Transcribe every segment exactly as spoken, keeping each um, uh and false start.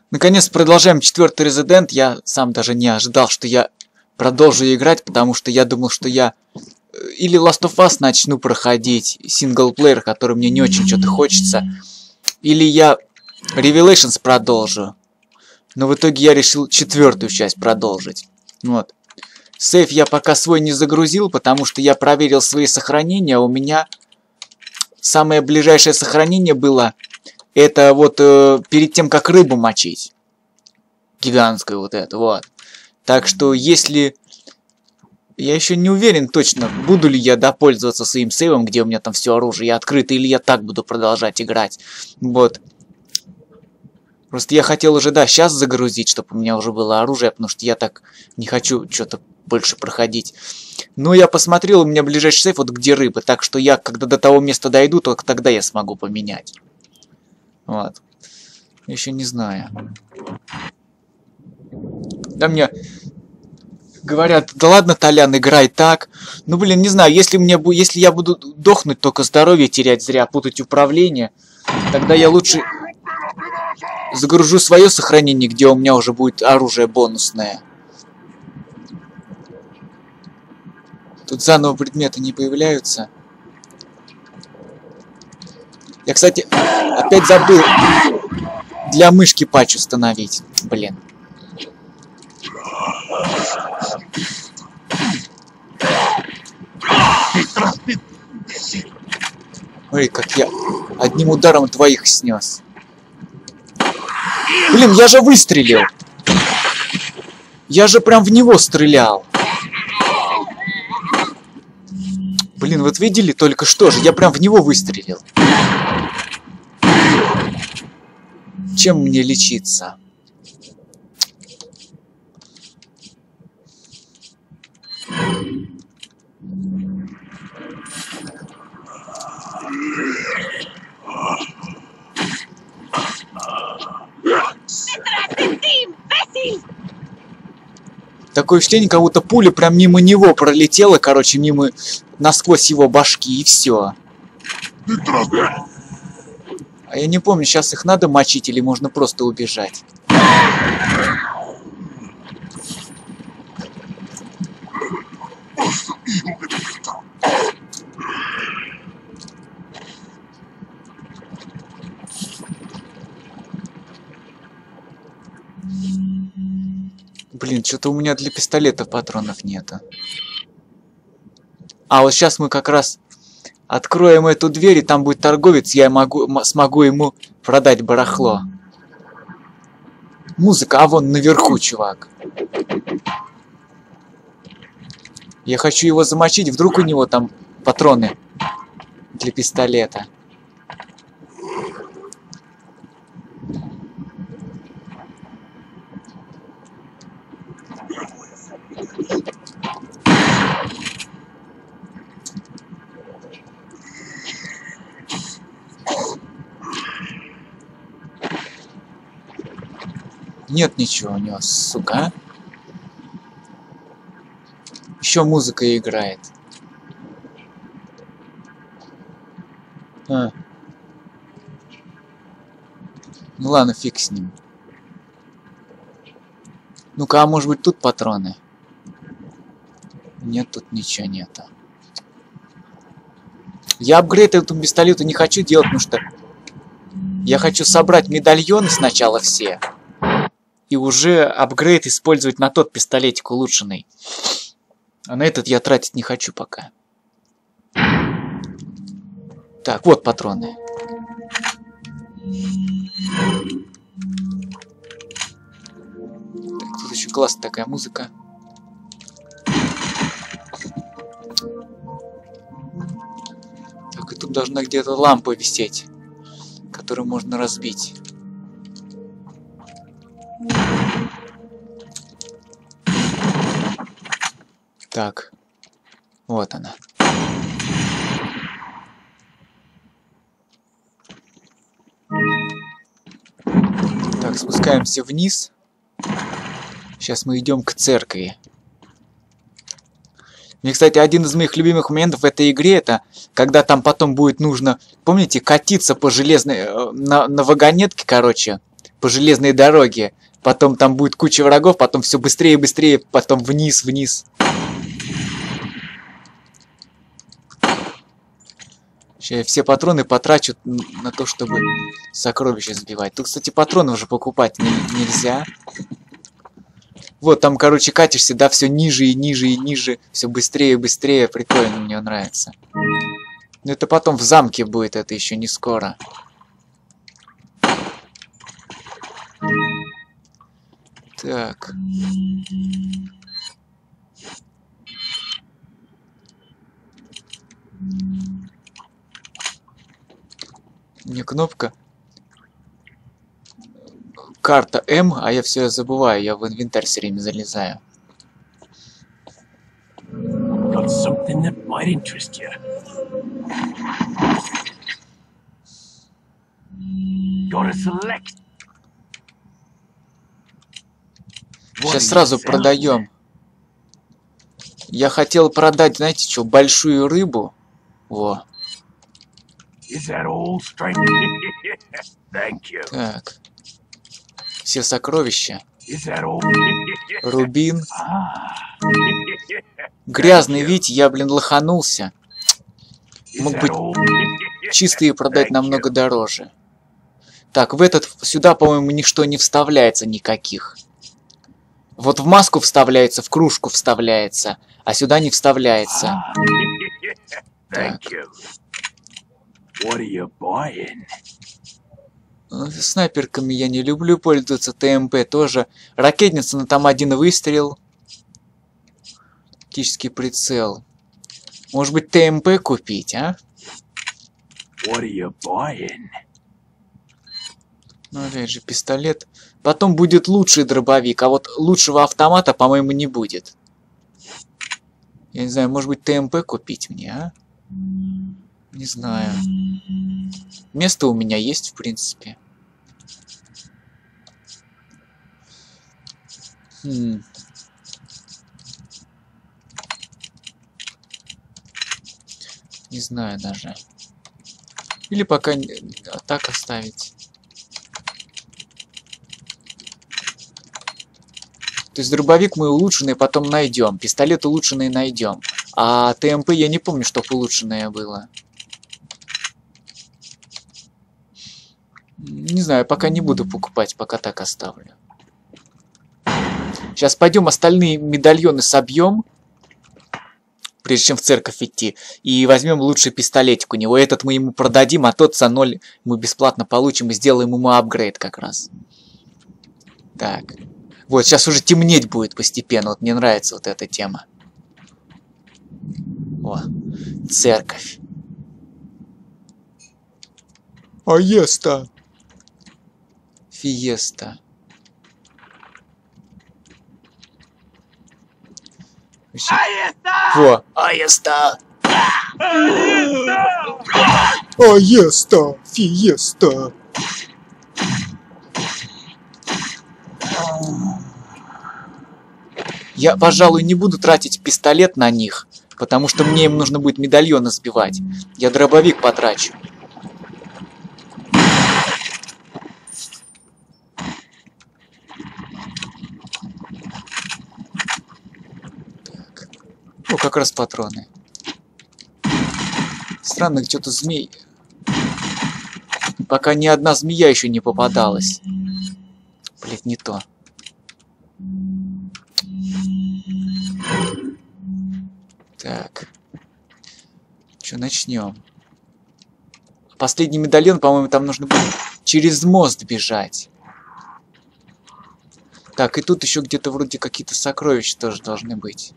Наконец продолжаем четвертый Resident. Я сам даже не ожидал, что я продолжу играть, потому что я думал, что я или Last of Us начну проходить, синглплеер, который мне не очень что-то хочется, или я Revelations продолжу. Но в итоге я решил четвертую часть продолжить. Вот. Сейф я пока свой не загрузил, потому что я проверил свои сохранения. У меня самое ближайшее сохранение было, это вот э, перед тем, как рыбу мочить. Гигантское вот это, вот. Так что, если... Я еще не уверен точно, буду ли я допользоваться своим сейвом, где у меня там все оружие открыто, или я так буду продолжать играть. Вот. Просто я хотел уже, да, сейчас загрузить, чтобы у меня уже было оружие, потому что я так не хочу что-то больше проходить. Но я посмотрел, у меня ближайший сейф, вот где рыба, так что я, когда до того места дойду, только тогда я смогу поменять. Вот. Еще не знаю. Да мне... Говорят, да ладно, Толян, играй так. Ну, блин, не знаю, если, мне, если я буду дохнуть, только здоровье терять зря, путать управление, тогда я лучше загружу свое сохранение, где у меня уже будет оружие бонусное. Тут заново предметы не появляются. Я, кстати, опять забыл для мышки патч установить. Блин. Ой, как я одним ударом двоих снес. Блин, я же выстрелил. Я же прям в него стрелял. Блин, вот видели только что же? Я прям в него выстрелил. Чем мне лечиться? Такое ощущение, как будто пуля прям мимо него пролетела, короче, мимо, насквозь его башки, и все. А я не помню, сейчас их надо мочить или можно просто убежать. Блин, что-то у меня для пистолета патронов нету. А вот сейчас мы как раз откроем эту дверь, и там будет торговец, я могу, смогу ему продать барахло. Музыка, а вон наверху, чувак. Я хочу его замочить, вдруг у него там патроны для пистолета. Нет ничего у него, сука. Еще музыка играет. А. Ну ладно, фиг с ним. Ну-ка, а может быть тут патроны? Нет, тут ничего нету. Я апгрейд этому пистолету не хочу делать, потому что я хочу собрать медальоны сначала все. И уже апгрейд использовать на тот пистолетик улучшенный. А на этот я тратить не хочу пока. Так, вот патроны. Так, тут еще классная такая музыка. Так, и тут должна где-то лампа висеть, которую можно разбить. Так, вот она. Так, спускаемся вниз. Сейчас мы идем к церкви. Мне, кстати, один из моих любимых моментов в этой игре, это когда там потом будет нужно, помните, катиться по железной, на, на вагонетке, короче, по железной дороге. Потом там будет куча врагов, потом все быстрее и быстрее, потом вниз, вниз. Сейчас я все патроны потрачу на то, чтобы сокровища сбивать. Тут, кстати, патроны уже покупать не, нельзя. Вот, там, короче, катишься, да, все ниже и ниже и ниже, все быстрее и быстрее. Прикольно, мне нравится. Но это потом в замке будет, это еще не скоро. Так. Мне кнопка. Карта М, а я все забываю, я в инвентарь все время залезаю. Got something that might interest you. Gotta select. Сейчас сразу продаем. Я хотел продать, знаете что, большую рыбу. Во. Так. Все сокровища. Рубин. Грязный Вить, я, блин, лоханулся. Мог быть чистые продать намного дороже. Так, в этот, сюда, по-моему, ничто не вставляется никаких. Вот в маску вставляется, в кружку вставляется, а сюда не вставляется. Так. Снайперками я не люблю пользоваться, ТМП тоже. Ракетница, но там один выстрел. Оптический прицел. Может быть, ТМП купить, а? Ну, опять же, пистолет. Потом будет лучший дробовик, а вот лучшего автомата, по-моему, не будет. Я не знаю, может быть, ТМП купить мне, а? Не знаю. Место у меня есть, в принципе. Хм. Не знаю даже. Или пока так оставить. То есть дробовик мы улучшенный потом найдем. Пистолет улучшенный найдем. А ТМП я не помню, что улучшенное было. Не знаю, пока не буду покупать, пока так оставлю. Сейчас пойдем остальные медальоны собьем, прежде чем в церковь идти. И возьмем лучший пистолетик у него. Этот мы ему продадим, а тот за ноль мы бесплатно получим и сделаем ему апгрейд как раз. Так. Вот, сейчас уже темнеть будет постепенно. Вот мне нравится вот эта тема. О, церковь. Аеста. Фиеста. Во, Аеста. Аеста, фиеста. Я, пожалуй, не буду тратить пистолет на них, потому что мне им нужно будет медальоны сбивать. Я дробовик потрачу. Так. О, как раз патроны. Странно, что-то змей. Пока ни одна змея еще не попадалась. Блять, не то. Так. Что, начнем. Последний медальон, по-моему, там нужно будет через мост бежать. Так, и тут еще где-то вроде какие-то сокровища тоже должны быть.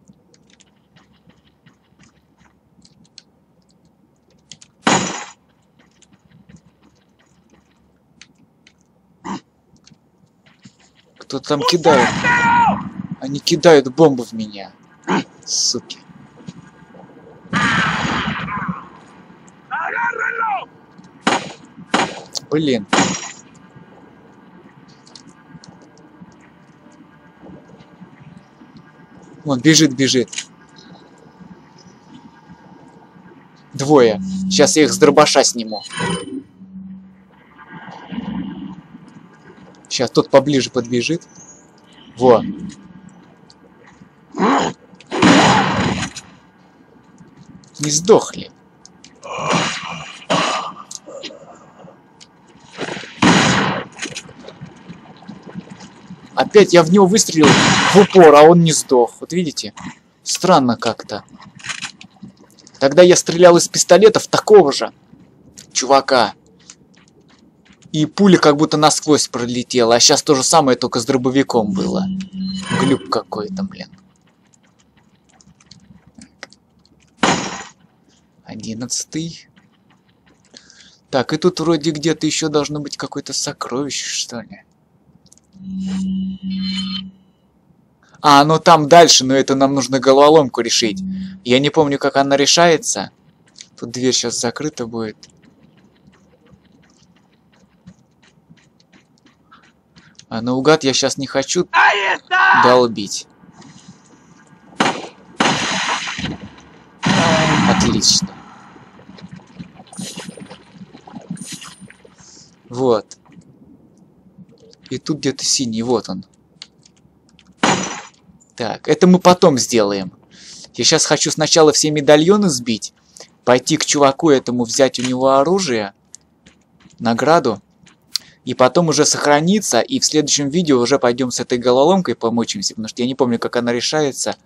Кто-то там кидает. Они кидают бомбы в меня. Суки. Блин. Вон, бежит, бежит. Двое. Сейчас я их с дробаша сниму. Сейчас тот поближе подбежит. Во. Не сдохли. Опять я в него выстрелил в упор, а он не сдох. Вот видите? Странно как-то. Тогда я стрелял из пистолета в такого же чувака. И пуля как будто насквозь пролетела. А сейчас то же самое, только с дробовиком было. Глюк какой-то, блин. Одиннадцатый. Так, и тут вроде где-то еще должно быть какое-то сокровище, что ли. А, ну там дальше, но это нам нужно головоломку решить. Я не помню, как она решается. Тут дверь сейчас закрыта будет. А наугад я сейчас не хочу долбить. Отлично. Вот. И тут где-то синий, вот он. Так, это мы потом сделаем. Я сейчас хочу сначала все медальоны сбить, пойти к чуваку этому, взять у него оружие, награду, и потом уже сохраниться, и в следующем видео уже пойдем с этой головоломкой помучимся, потому что я не помню, как она решается.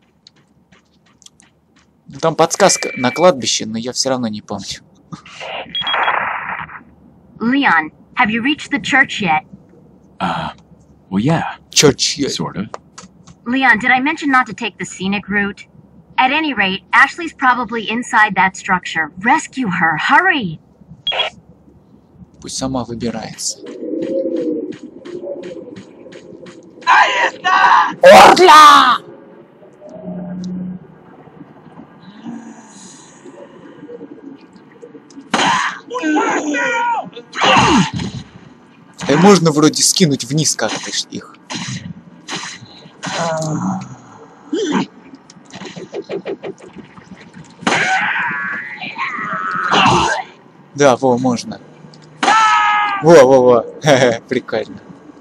Ну, там подсказка на кладбище, но я все равно не помню. Leon, have you reached the church yet? Uh, well, yeah. Church yet. Sort of. Leon, did I mention not to take the scenic route? At any rate, Ashley's probably inside that structure. Rescue her, hurry! Пусть сама выбирается. Орля! И можно вроде скинуть вниз как-то их. Да, во, можно. Во, во, во. Прикольно.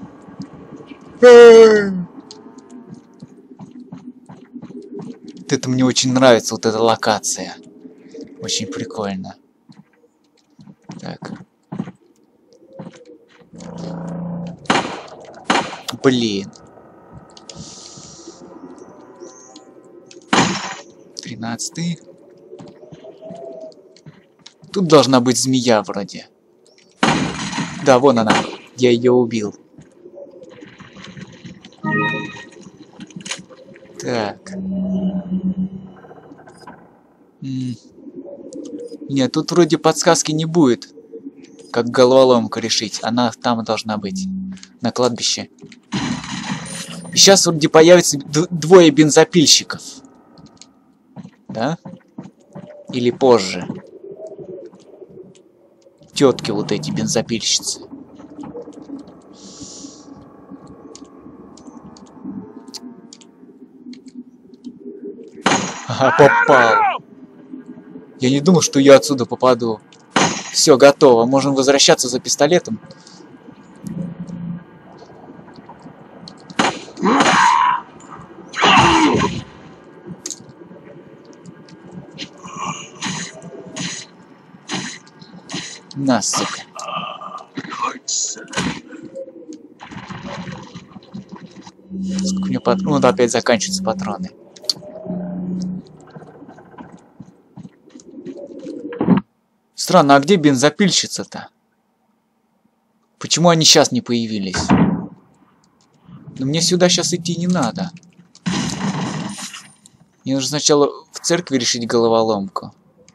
Вот это мне очень нравится, вот эта локация. Очень прикольно. Так. Блин. Тринадцатый. Тут должна быть змея вроде. Да, вон она. Я ее убил. Так. М-м. Нет, тут вроде подсказки не будет. Как головоломку решить. Она там должна быть. На кладбище. И сейчас вроде появится двое бензопильщиков. Да? Или позже. Тетки вот эти бензопильщицы. Ага, попал. Я не думал, что я отсюда попаду. Все, готово. Можем возвращаться за пистолетом. На, сука. Сколько у меня патронов? Ну, да, опять заканчиваются патроны. Странно, а где бензопильщица-то? Почему они сейчас не появились? Но мне сюда сейчас идти не надо. Мне нужно сначала в церкви решить головоломку.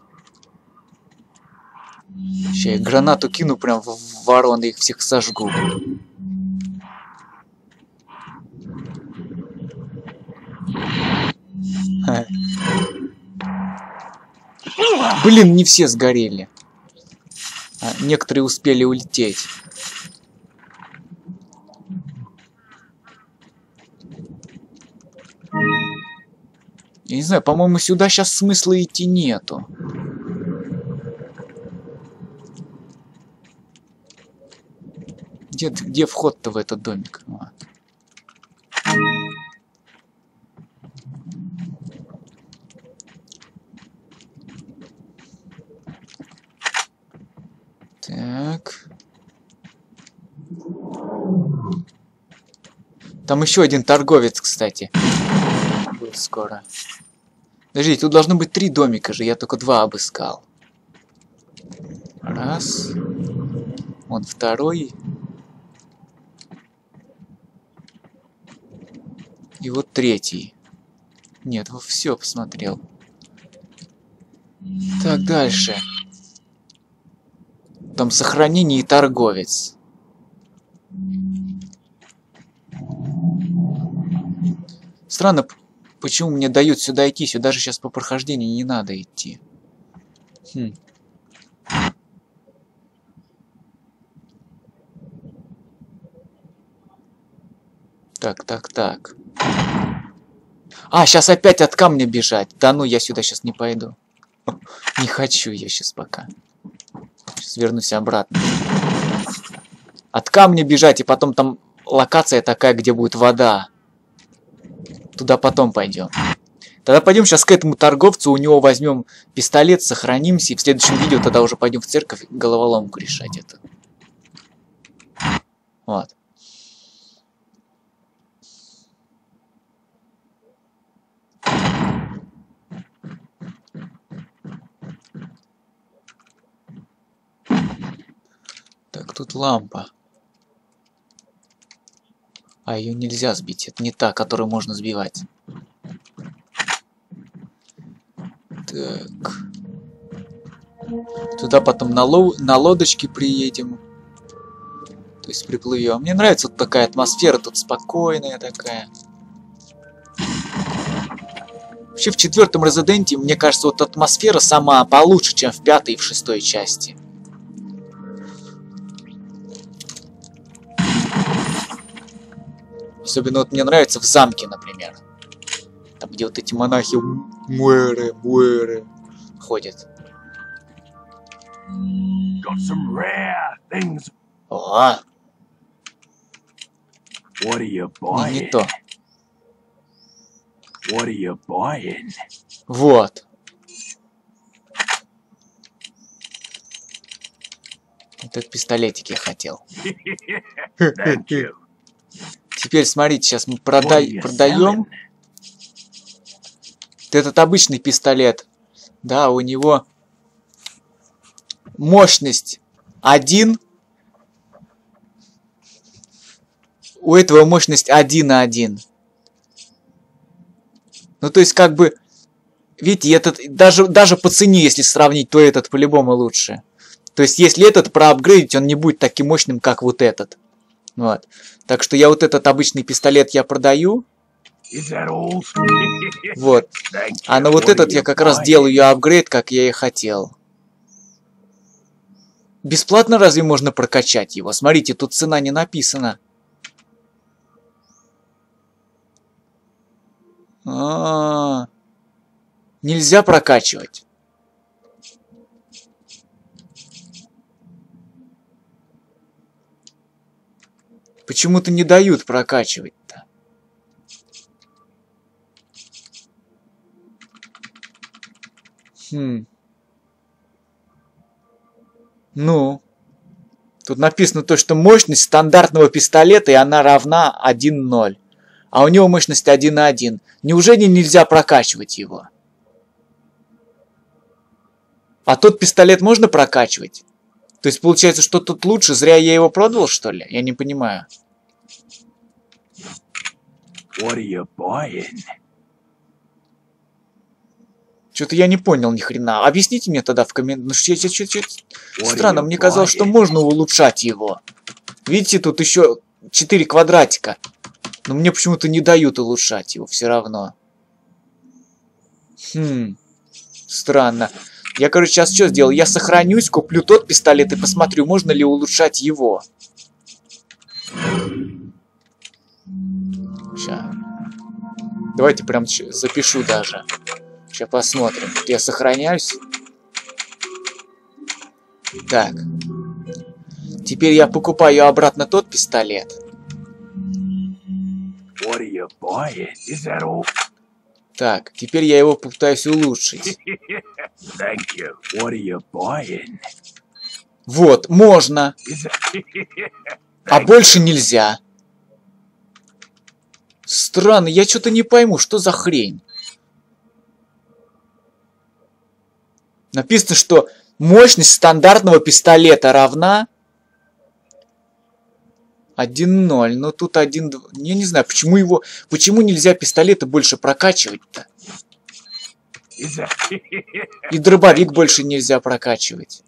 Сейчас я гранату кину прям в ворон и их всех сожгу. Ха. Блин, не все сгорели. А некоторые успели улететь. Я не знаю, по-моему, сюда сейчас смысла идти нету. Где, где вход-то в этот домик? А. Так. Там еще один торговец, кстати. Будет скоро. Подожди, тут должно быть три домика же, я только два обыскал. Раз. Вон второй. И вот третий. Нет, все посмотрел. Так, дальше. Там сохранение и торговец. Странно, почему мне дают сюда идти. Сюда же сейчас по прохождению не надо идти. Хм. Так, так, так. А, сейчас опять от камня бежать. Да ну, я сюда сейчас не пойду. Не хочу я сейчас пока. Сейчас вернусь обратно. От камня бежать, и потом там локация такая, где будет вода. Туда потом пойдем. Тогда пойдем сейчас к этому торговцу, у него возьмем пистолет, сохранимся, и в следующем видео тогда уже пойдем в церковь головоломку решать это. Вот. Так, тут лампа. А ее нельзя сбить. Это не та, которую можно сбивать. Так. Туда потом на, ло на лодочке приедем. То есть приплывем. Мне нравится вот такая атмосфера. Тут спокойная такая. Вообще в четвертом Резиденте, мне кажется, вот атмосфера сама получше, чем в пятой и в шестой части. Особенно вот мне нравится в замке, например. Там, где вот эти монахи муэры, муэры ходят. Got some rare things. О! What are you Не, не buying? то. What are you buying? Вот. Вот этот пистолетик я хотел. Thank you. Теперь смотрите, сейчас мы What are прода you продаем. selling? Этот обычный пистолет. Да, у него мощность один. У этого мощность один на один. Ну, то есть, как бы, видите, этот, даже, даже по цене, если сравнить, то этот по-любому лучше. То есть, если этот проапгрейдить, он не будет таким мощным, как вот этот. Вот. Так что я вот этот обычный пистолет я продаю. Is that all? Вот. Thank А you. на вот What этот are я you как раз buying? делаю апгрейд, как я и хотел. Бесплатно разве можно прокачать его? Смотрите, тут цена не написана. А-а-а. Нельзя прокачивать. Почему-то не дают прокачивать-то. Хм. Ну. Тут написано то, что мощность стандартного пистолета, и она равна один ноль. А у него мощность один один. Неужели нельзя прокачивать его? А тот пистолет можно прокачивать? То есть получается, что тут лучше? Зря я его продал, что ли? Я не понимаю. What are you buying? Что-то я не понял ни хрена. Объясните мне тогда в комментариях. What are Странно, you мне казалось, что buying? можно улучшать его. Видите, тут еще четыре квадратика. Но мне почему-то не дают улучшать его все равно. Хм. Странно. Я, короче, сейчас что сделаю? Я сохранюсь, куплю тот пистолет и посмотрю, можно ли улучшать его. Сейчас. Давайте прям запишу даже. Сейчас посмотрим. Я сохраняюсь. Так. Теперь я покупаю обратно тот пистолет. What are you buying? Is that all? Так, теперь я его попытаюсь улучшить. Thank you. What are you buying? Вот, можно. Is that... А больше нельзя. Странно, я что-то не пойму, что за хрень. Написано, что мощность стандартного пистолета равна один ноль. Но тут один... Я не знаю, почему его... Почему нельзя пистолеты больше прокачивать-то? И дробовик больше нельзя прокачивать.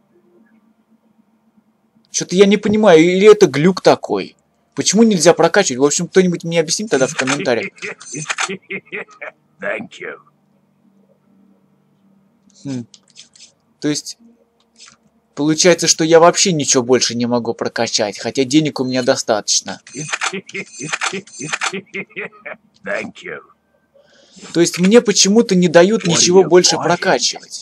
Что-то я не понимаю, или это глюк такой? Почему нельзя прокачивать? В общем, кто-нибудь мне объяснит тогда в комментариях. Thank you. Хм. То есть, получается, что я вообще ничего больше не могу прокачать, хотя денег у меня достаточно. Thank you. То есть, мне почему-то не дают ничего больше прокачивать.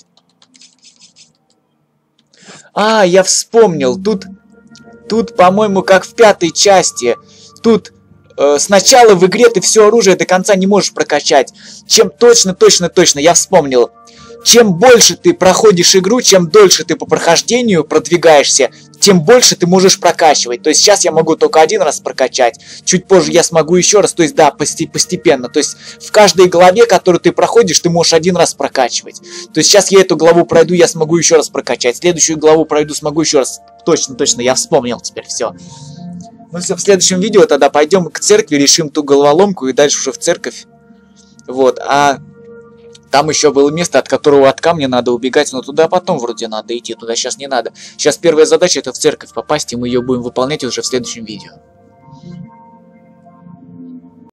А, я вспомнил, тут... Тут, по-моему, как в пятой части. Тут э, сначала в игре ты все оружие до конца не можешь прокачать. Чем точно, точно, точно, я вспомнил. Чем больше ты проходишь игру, чем дольше ты по прохождению продвигаешься, тем больше ты можешь прокачивать. То есть сейчас я могу только один раз прокачать. Чуть позже я смогу еще раз. То есть да, постепенно. То есть в каждой главе, которую ты проходишь, ты можешь один раз прокачивать. То есть сейчас я эту главу пройду, я смогу еще раз прокачать. Следующую главу пройду, смогу еще раз. Точно, точно, я вспомнил теперь все. Ну все, в следующем видео тогда пойдем к церкви, решим ту головоломку и дальше уже в церковь. Вот, а там еще было место, от которого от камня надо убегать, но туда потом вроде надо идти, туда сейчас не надо. Сейчас первая задача это в церковь попасть, и мы ее будем выполнять уже в следующем видео.